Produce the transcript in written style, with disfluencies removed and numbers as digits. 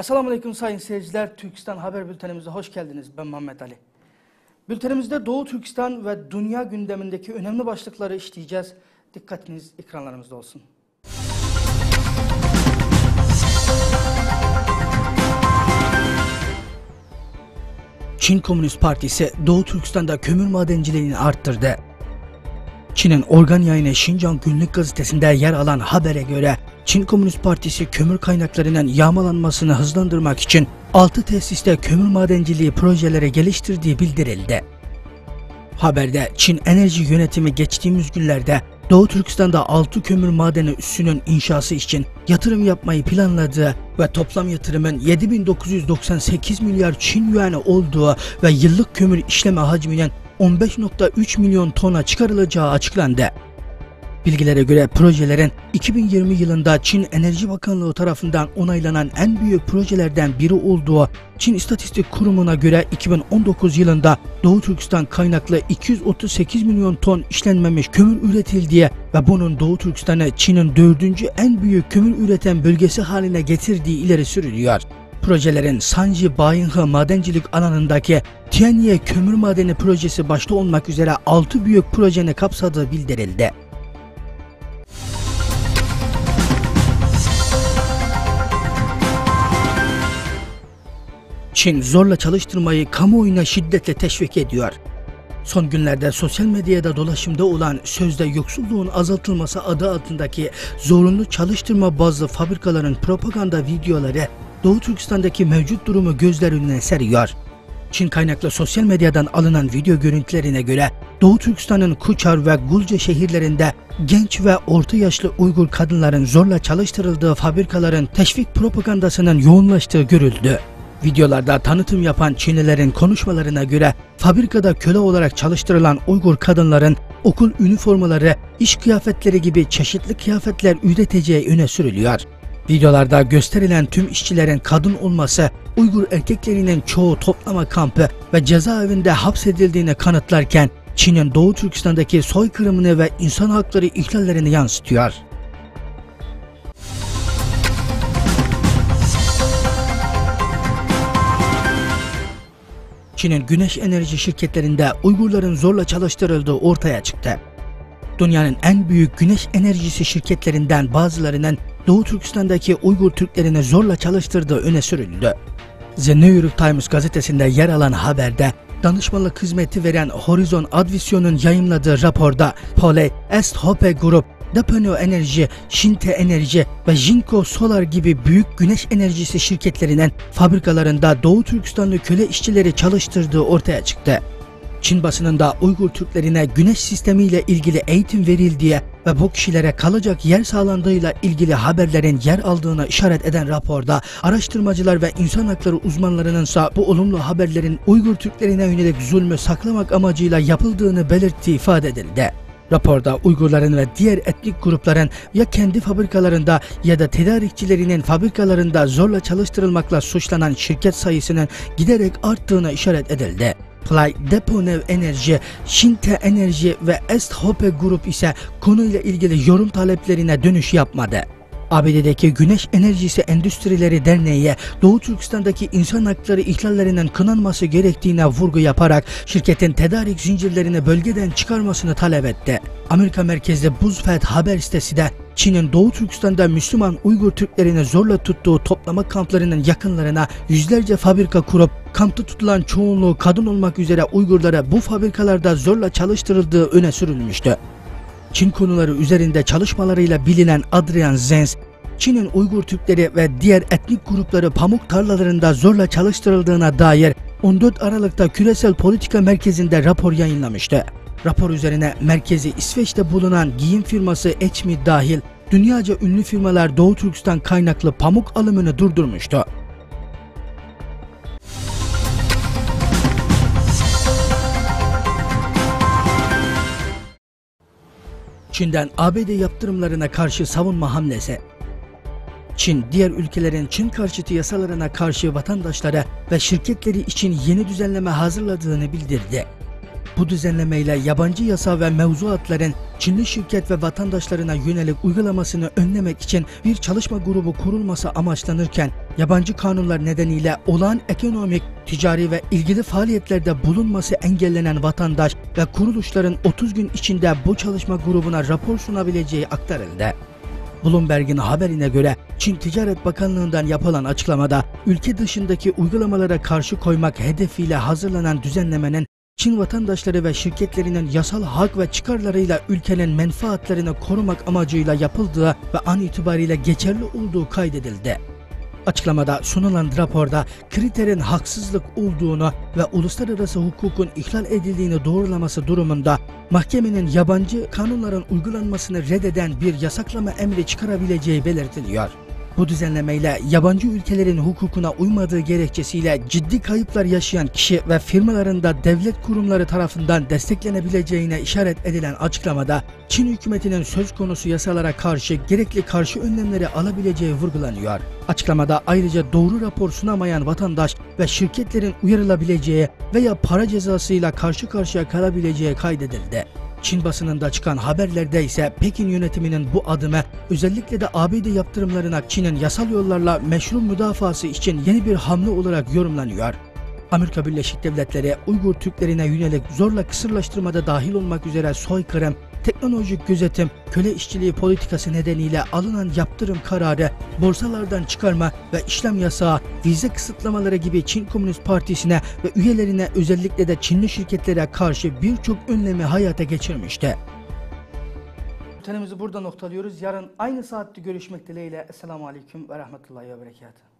Esselamu sayın seyirciler. Türkistan Haber Bültenimize hoş geldiniz. Ben Muhammed Ali. Bültenimizde Doğu Türkistan ve dünya gündemindeki önemli başlıkları işleyeceğiz. Dikkatiniz ekranlarımızda olsun. Çin Komünist Partisi Doğu Türkistan'da kömür madenciliğini arttırdı. Çin'in organ yayını Xinjiang Günlük Gazetesi'nde yer alan habere göre Çin Komünist Partisi kömür kaynaklarının yağmalanmasını hızlandırmak için 6 tesiste kömür madenciliği projeleri geliştirdiği bildirildi. Haberde Çin Enerji Yönetimi geçtiğimiz günlerde Doğu Türkistan'da 6 kömür madeni üssünün inşası için yatırım yapmayı planladığı ve toplam yatırımın 7.998 milyar Çin yuanı olduğu ve yıllık kömür işleme hacminin 15.3 milyon tona çıkarılacağı açıklandı. Bilgilere göre projelerin 2020 yılında Çin Enerji Bakanlığı tarafından onaylanan en büyük projelerden biri olduğu Çin İstatistik Kurumu'na göre 2019 yılında Doğu Türkistan kaynaklı 238 milyon ton işlenmemiş kömür üretildiği ve bunun Doğu Türkistan'ı Çin'in 4. en büyük kömür üreten bölgesi haline getirdiği ileri sürülüyor. Projelerin Sanji Bayınhe madencilik alanındaki Tianye kömür madeni projesi başta olmak üzere 6 büyük projenin kapsadığı bildirildi. Çin zorla çalıştırmayı kamuoyuna şiddetle teşvik ediyor. Son günlerde sosyal medyada dolaşımda olan sözde yoksulluğun azaltılması adı altındaki zorunlu çalıştırma bazlı fabrikaların propaganda videoları Doğu Türkistan'daki mevcut durumu gözler önüne seriyor. Çin kaynaklı sosyal medyadan alınan video görüntülerine göre Doğu Türkistan'ın Kuchar ve Gulce şehirlerinde genç ve orta yaşlı Uygur kadınların zorla çalıştırıldığı fabrikaların teşvik propagandasının yoğunlaştığı görüldü. Videolarda tanıtım yapan Çinlilerin konuşmalarına göre fabrikada köle olarak çalıştırılan Uygur kadınların okul üniformaları, iş kıyafetleri gibi çeşitli kıyafetler üreteceği öne sürülüyor. Videolarda gösterilen tüm işçilerin kadın olması, Uygur erkeklerinin çoğu toplama kampı ve cezaevinde hapsedildiğini kanıtlarken Çin'in Doğu Türkistan'daki soykırımını ve insan hakları ihlallerini yansıtıyor. Çin'in güneş enerji şirketlerinde Uygurların zorla çalıştırıldığı ortaya çıktı. Dünyanın en büyük güneş enerjisi şirketlerinden bazılarının Doğu Türkistan'daki Uygur Türklerini zorla çalıştırdığı öne sürüldü. The New York Times gazetesinde yer alan haberde danışmanlık hizmeti veren Horizon Advision'un yayımladığı raporda Pole, Est Hope Group, Depeno Enerji, Shinte Enerji ve Jinko Solar gibi büyük güneş enerjisi şirketlerinin fabrikalarında Doğu Türkistanlı köle işçileri çalıştırdığı ortaya çıktı. Çin basınında Uygur Türklerine güneş sistemiyle ilgili eğitim verildiği ve bu kişilere kalacak yer sağlandığıyla ilgili haberlerin yer aldığına işaret eden raporda araştırmacılar ve insan hakları uzmanlarının ise bu olumlu haberlerin Uygur Türklerine yönelik zulmü saklamak amacıyla yapıldığını belirttiği ifade edildi. Raporda Uygurların ve diğer etnik grupların ya kendi fabrikalarında ya da tedarikçilerinin fabrikalarında zorla çalıştırılmakla suçlanan şirket sayısının giderek arttığına işaret edildi. Play, Deponev Enerji, Shinte Enerji ve Est Hope Group ise konuyla ilgili yorum taleplerine dönüş yapmadı. ABD'deki Güneş Enerjisi Endüstrileri Derneği, Doğu Türkistan'daki insan hakları ihlallerinin kınanması gerektiğine vurgu yaparak şirketin tedarik zincirlerini bölgeden çıkarmasını talep etti. Amerika merkezli BuzzFeed haber sitesi de Çin'in Doğu Türkistan'da Müslüman Uygur Türklerini zorla tuttuğu toplama kamplarının yakınlarına yüzlerce fabrika kurup kampta tutulan çoğunluğu kadın olmak üzere Uygurlara bu fabrikalarda zorla çalıştırıldığı öne sürülmüştü. Çin konuları üzerinde çalışmalarıyla bilinen Adrian Zenz, Çin'in Uygur Türkleri ve diğer etnik grupları pamuk tarlalarında zorla çalıştırıldığına dair 14 Aralık'ta Küresel Politika Merkezi'nde rapor yayınlamıştı. Rapor üzerine merkezi İsveç'te bulunan giyim firması Eçmi dahil dünyaca ünlü firmalar Doğu Türkistan kaynaklı pamuk alımını durdurmuştu. Çin'den ABD yaptırımlarına karşı savunma hamlesi. Çin, diğer ülkelerin Çin karşıtı yasalarına karşı vatandaşlara ve şirketleri için yeni düzenleme hazırladığını bildirdi. Bu düzenlemeyle yabancı yasa ve mevzuatların Çinli şirket ve vatandaşlarına yönelik uygulamasını önlemek için bir çalışma grubu kurulması amaçlanırken, yabancı kanunlar nedeniyle olağan ekonomik, ticari ve ilgili faaliyetlerde bulunması engellenen vatandaş ve kuruluşların 30 gün içinde bu çalışma grubuna rapor sunabileceği aktarıldı. Bloomberg'in haberine göre Çin Ticaret Bakanlığı'ndan yapılan açıklamada ülke dışındaki uygulamalara karşı koymak hedefiyle hazırlanan düzenlemenin Çin vatandaşları ve şirketlerinin yasal hak ve çıkarlarıyla ülkenin menfaatlerini korumak amacıyla yapıldığı ve an itibariyle geçerli olduğu kaydedildi. Açıklamada sunulan raporda kriterin haksızlık olduğunu ve uluslararası hukukun ihlal edildiğini doğrulaması durumunda mahkemenin yabancı kanunların uygulanmasını reddeden bir yasaklama emri çıkarabileceği belirtiliyor. Bu düzenlemeyle yabancı ülkelerin hukukuna uymadığı gerekçesiyle ciddi kayıplar yaşayan kişi ve firmaların da devlet kurumları tarafından desteklenebileceğine işaret edilen açıklamada Çin hükümetinin söz konusu yasalara karşı gerekli karşı önlemleri alabileceği vurgulanıyor. Açıklamada ayrıca doğru rapor sunamayan vatandaş ve şirketlerin uyarılabileceği veya para cezasıyla karşı karşıya kalabileceği kaydedildi. Çin basınında çıkan haberlerde ise Pekin yönetiminin bu adımı özellikle de ABD yaptırımlarına Çin'in yasal yollarla meşru müdafası için yeni bir hamle olarak yorumlanıyor. Amerika Birleşik Devletleri Uygur Türklerine yönelik zorla kısırlaştırmada dahil olmak üzere soykırım, teknolojik gözetim, köle işçiliği politikası nedeniyle alınan yaptırım kararı, borsalardan çıkarma ve işlem yasağı, vize kısıtlamaları gibi Çin Komünist Partisi'ne ve üyelerine özellikle de Çinli şirketlere karşı birçok önlemi hayata geçirmişti. Bültenimizi burada noktalıyoruz. Yarın aynı saatte görüşmek dileğiyle. Esselamu Aleyküm ve Rahmetullahi ve Berekatuhu.